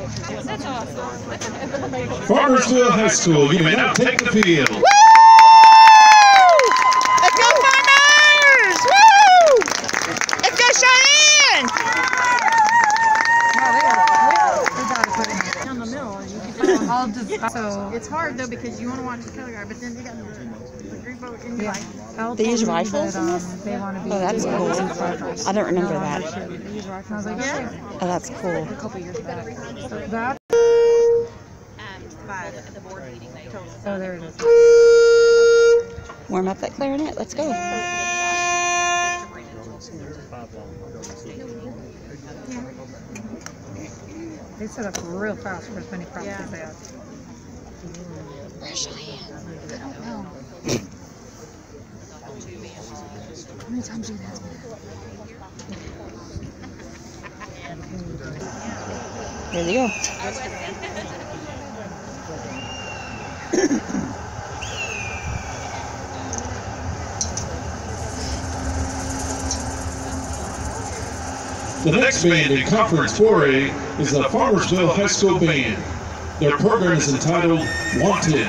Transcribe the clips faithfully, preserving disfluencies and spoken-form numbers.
That's awesome. Farmersville High School, you may now take the field. Woo! Let's go Farmers! Woo! Let's go Cheyenne! Down the middle, you can just all just so it's hard though because you want to watch the color guard, but then they got the, the group vote and you're like, They use rifles in this? they want to be Oh, that's cool. I don't remember that. I was like, yeah. Oh, that's cool. A couple years back. So that. Five, the board meeting they told us. Oh, there it is. Warm up that clarinet. Let's go. They set up real fast for as many props Yeah. as they had. Where's Cheyenne? I don't know. How many times do you ask me that? Here they go. The next band in Conference four A is the Farmersville High School Band. Their program is entitled Wanted.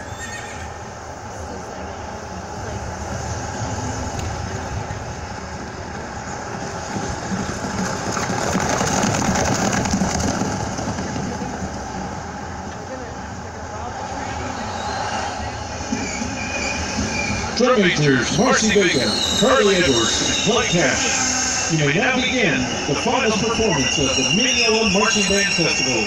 Drum majors Marcy Baker, Carly Edwards, and Clint Cash. You may now begin the final performance of the Mineola Marching Band Festival.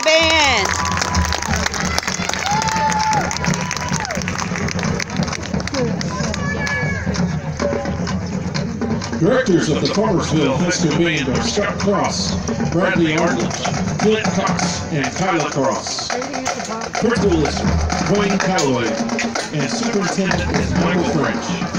band. Directors of the Farmersville High School Band are Scott Cross, Bradley Arledge, Clint Cox, and Kyla Cross. Principal is Wayne Calloway, and Superintendent is Michael French.